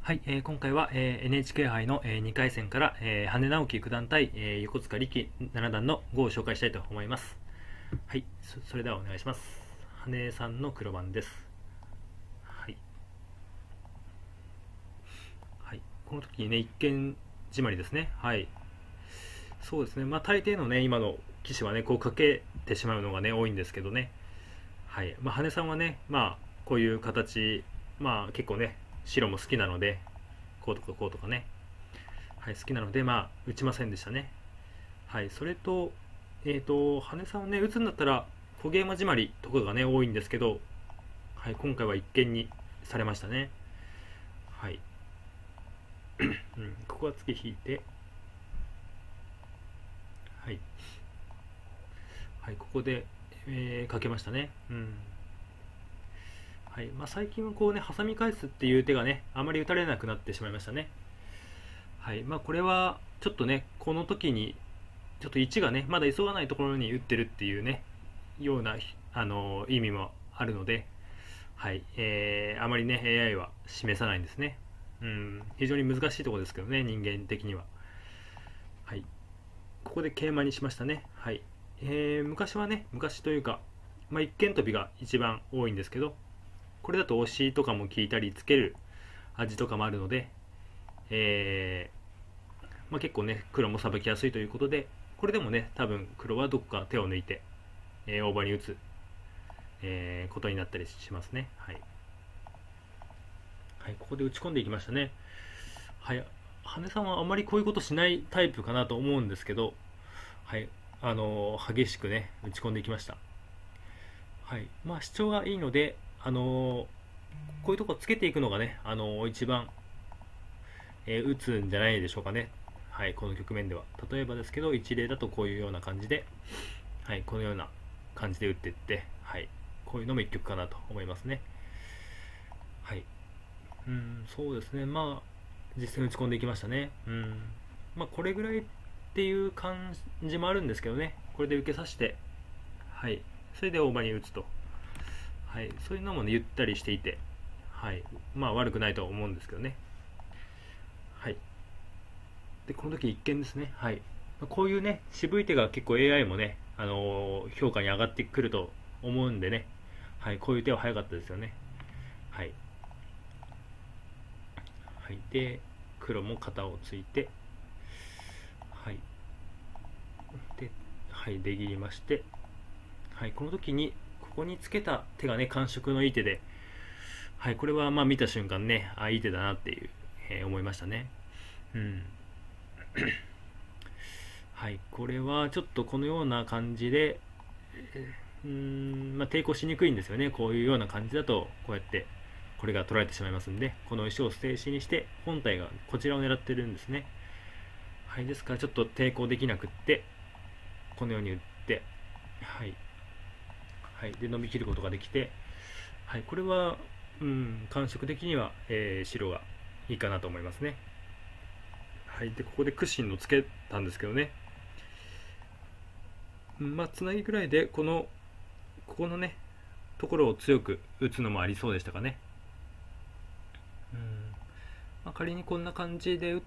はい、今回は、NHK 杯の、2回戦から、羽根直樹九段対、横塚力七段の碁を紹介したいと思います。はい、それではお願いします。羽根さんの黒番です。はい、はい、この時にね、一見締まりですね。はい、そうですね、まあ大抵のね、今の棋士はね、こうかけてしまうのがね、多いんですけどね。はい、まあ、羽根さんはね、まあこういう形、まあ結構ね、白も好きなので、こうとかこうとかね、はい、好きなので、まあ打ちませんでしたね。はい、それと、羽根さんをね、打つんだったら、小ゲーム締まりとかがね、多いんですけど、はい、今回は一見にされましたね。はい、うん、ここは次引いて、はい、はい、ここで、かけましたね。うん。はい、まあ、最近はこうね、挟み返すっていう手がね、あまり打たれなくなってしまいましたね。はい、まあ、これは、ちょっとね、この時に、ちょっと1がね、まだ急がないところに打ってるっていうね、ような、意味もあるので、はい、あまりね AI は示さないんですね。うん、非常に難しいところですけどね、人間的には。はい、ここで桂馬にしましたね。はい、昔はね、昔というか、まあ、一間飛びが一番多いんですけど、これだと押しとかも効いたりつける味とかもあるので、まあ、結構ね黒もさばきやすいということで、これでもね多分黒はどこか手を抜いて、大場に打つ、ことになったりしますね。はい、はい、ここで打ち込んでいきましたね。はい、羽根さんはあまりこういうことしないタイプかなと思うんですけど、はい、激しくね打ち込んでいきました。はい、まあ主張がいいので、こういうとこつけていくのがね、一番、打つんじゃないでしょうかね。はい、この局面では。例えばですけど、一例だとこういうような感じで、はい、このような感じで打っていって、はい、こういうのも一局かなと思いますね。はい、そうですね、まあ、実戦打ち込んでいきましたね。まあ、これぐらいっていう感じもあるんですけどね、これで受けさせて、はい、それで大場に打つと、はい、そういうのもね、ゆったりしていて、はい、まあ悪くないと思うんですけどね。はい、でこの時一見ですね。はい、こういうね、渋い手が結構 AI もね、評価に上がってくると思うんでね、はい、こういう手は早かったですよね。はい、はい、で黒も肩をついて、はい、で、はい、出切りまして、はい、この時にここにつけた手がね感触のいい手で、はい、これはまあ見た瞬間ね、あ、いい手だなっていう、思いましたね。うん、はい、これはちょっとこのような感じで、まあ、抵抗しにくいんですよね。こういうような感じだとこうやってこれが取られてしまいますんで、この石を捨て石にして本体がこちらを狙ってるんですね。はい、ですからちょっと抵抗できなくって、このように打って、はい、はい、で伸びきることができて、はい、これは、感触的には、白がいいかなと思いますね。はい、でここで屈伸のつけたんですけどね、まあつなぎぐらいでここのねところを強く打つのもありそうでしたかね。うん、まあ、仮にこんな感じで打って、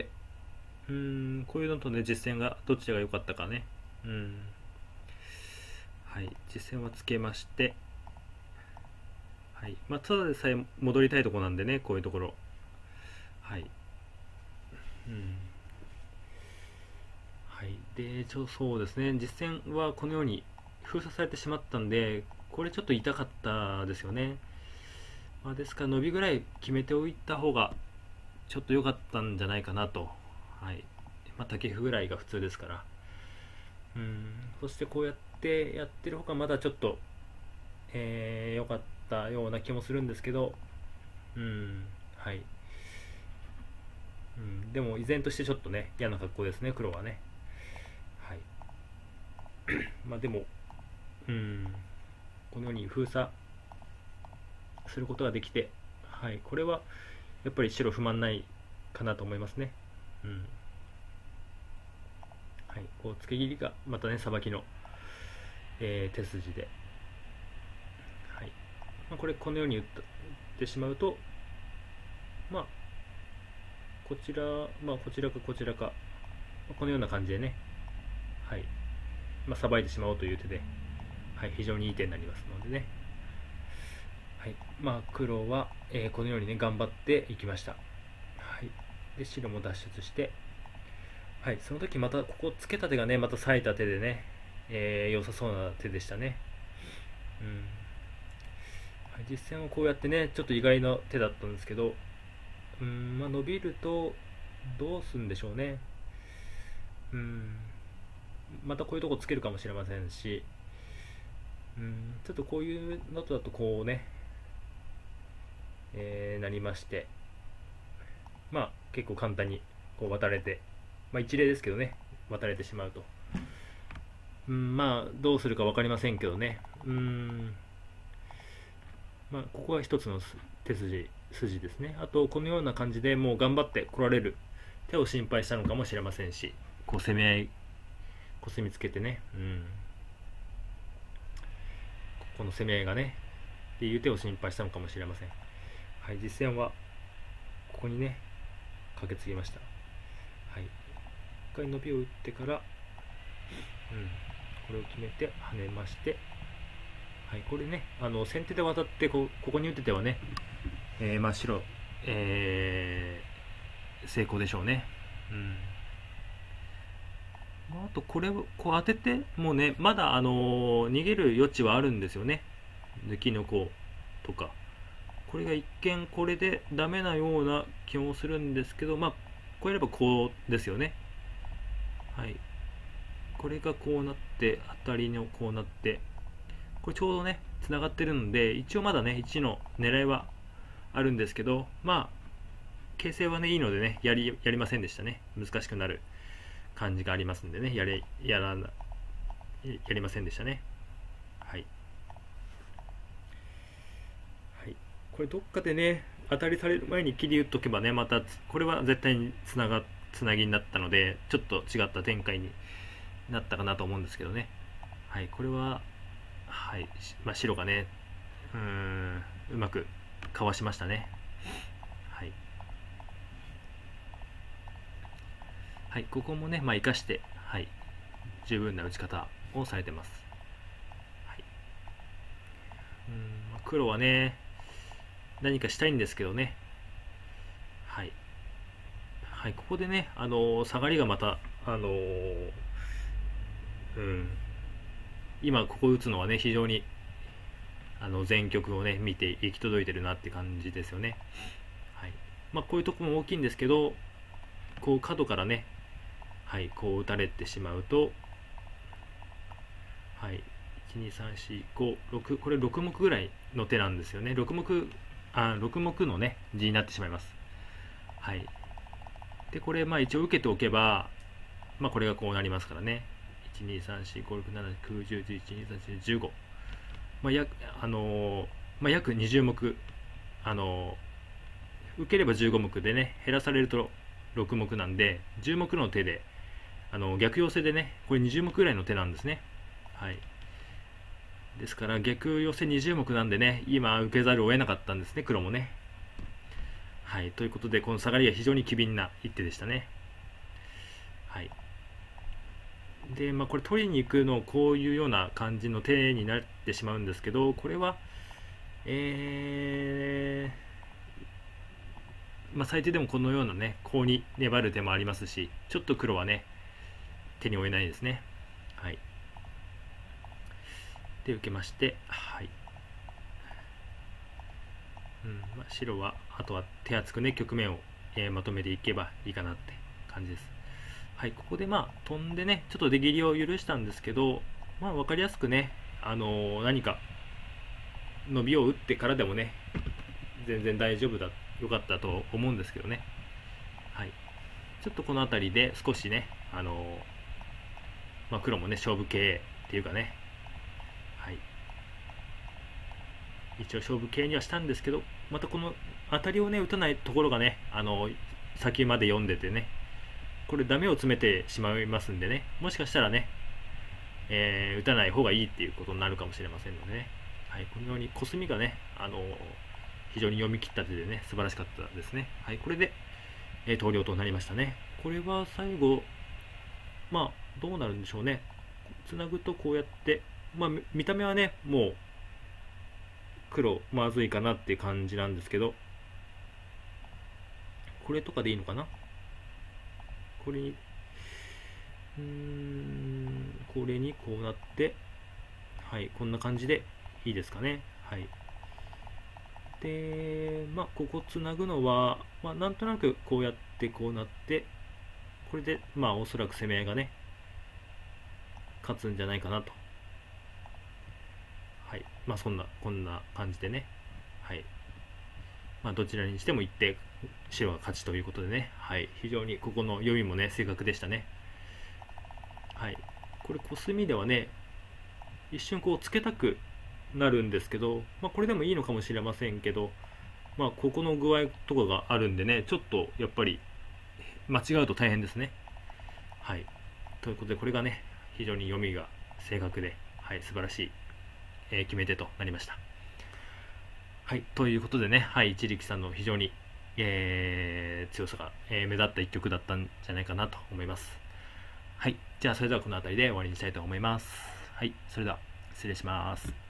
こういうのとね実戦がどっちが良かったかね。はい、実戦はつけまして、はい、まあ、ただでさえ戻りたいところなんでね、こういうところ。はい、うん、はい、でそうですね、実戦はこのように封鎖されてしまったんで、これちょっと痛かったですよね。まあ、ですから伸びぐらい決めておいた方がちょっと良かったんじゃないかなと。はい、まあ、竹歩ぐらいが普通ですから。そしてこうやってやってるほかまだちょっと、良かったような気もするんですけど、はい、でも依然としてちょっとね嫌な格好ですね、黒はね。はい、まあでも、このように封鎖することができて、はい、これはやっぱり白不満ないかなと思いますね。はい、こう付け切りがまたねさばきの、手筋で、はい、まあ、これこのように打ってしまうと、まあこちら、こちらかこちらか、このような感じでね、はい、さばいてしまおうという手で、はい、非常にいい手になりますのでね、はい、黒は、このようにね、頑張っていきました。はい、で、白も脱出して、はい、その時またここつけた手がね、また冴えた手でね、良さそうな手でしたね。はい、実戦はこうやってね、ちょっと意外な手だったんですけど、伸びるとどうするんでしょうね。またこういうとこつけるかもしれませんし、ちょっとこういうのとだとこうね、なりまして、結構簡単にこう渡れて、一例ですけどね、渡れてしまうと。どうするか分かりませんけどね。ここは一つの手筋ですね。あとこのような感じでもう頑張って来られる手を心配したのかもしれませんし、こう攻め合いコスミつけてね、この攻め合いがねっていう手を心配したのかもしれません。はい、実戦はここにねカケつぎました。はい、一回伸びを打ってから、これを決めて跳ねまして、はい、これね、先手で渡ってここに打っててはね、白、成功でしょうね。あとこれをこう当ててもうね、まだ逃げる余地はあるんですよね。抜きのこうとか、これが一見これでダメなような気もするんですけど、こうやればこうですよね。はい、これがこうなって当たりのこうなって、これちょうどねつながってるので、一応まだね1の狙いはあるんですけど、形勢はねいいのでねやりませんでしたね。難しくなる感じがありますんでね、やりませんでしたね。はい、はい、これどっかでね当たりされる前に切り打っとけばね、またこれは絶対につなぎになったので、ちょっと違った展開になったかなと思うんですけどね。はい、これは、はい、白がねうまくかわしましたね。はい、はい、ここもね生かして、はい、十分な打ち方をされてます。はい、黒はね何かしたいんですけどね。はい、はい、ここでね下がりがまた今ここ打つのはね非常に全局をね見て行き届いてるなって感じですよね。はい、こういうとこも大きいんですけど、こう角からね、はい、こう打たれてしまうと、はい、12345これ6目ぐらいの手なんですよね。6目のね地になってしまいます。はい、でこれ一応受けておけば、これがこうなりますからね。123456789101112131415、約20目、受ければ15目でね減らされると6目なんで、10目の手で逆寄せでねこれ20目ぐらいの手なんですね。はい、ですから逆寄せ20目なんでね、今受けざるを得なかったんですね、黒もね。はい、ということでこの下がりが非常に機敏な一手でしたね。はい、でこれ取りに行くのこういうような感じの手になってしまうんですけど、これは最低でもこのようなねコウに粘る手もありますし、ちょっと黒はね手に負えないですね。はい、で受けまして、はい、白はあとは手厚くね局面を、まとめていけばいいかなって感じです。はい、ここで飛んでねちょっと出切りを許したんですけど、分かりやすくね、何か伸びを打ってからでもね全然大丈夫だよかったと思うんですけどね。はい、ちょっとこの辺りで少しね黒もね勝負系っていうかね、はい、一応勝負系にはしたんですけど、またこの当たりをね打たないところがね先まで読んでてね、これダメを詰めてしまいますんでね、もしかしたらね、打たない方がいいっていうことになるかもしれませんのでね。はい、このようにコスミがね非常に読み切った手でね素晴らしかったですね。はい、これで、 投了となりましたね。これは最後、まあ、どうなるんでしょうね。つなぐとこうやって、まあ、見た目はね、もう、黒、まずいかなっていう感じなんですけど、これとかでいいのかな。これに、これにこうなって、はい、こんな感じでいいですかね。はい。で、まあ、ここつなぐのは、まあ、なんとなくこうやってこうなって、これで、まあ、おそらく攻め合いがね、勝つんじゃないかなと。はい。まあ、こんな感じでね。はい。まあ、どちらにしても1手、白が勝ちということでね。はい。非常にここの読みもね、正確でしたね。はい。これ、コスミではね、一瞬こうつけたくなるんですけど、まあ、これでもいいのかもしれませんけど、まあ、ここの具合とかがあるんでね、ちょっとやっぱり間違うと大変ですね。はい。ということで、これがね、非常に読みが正確で、はい、素晴らしい、決め手となりました。はい。ということでね、はい、一力さんの非常に、強さが、目立った一局だったんじゃないかなと思います。はい。じゃあ、それではこの辺りで終わりにしたいと思います。はい。それでは、失礼します。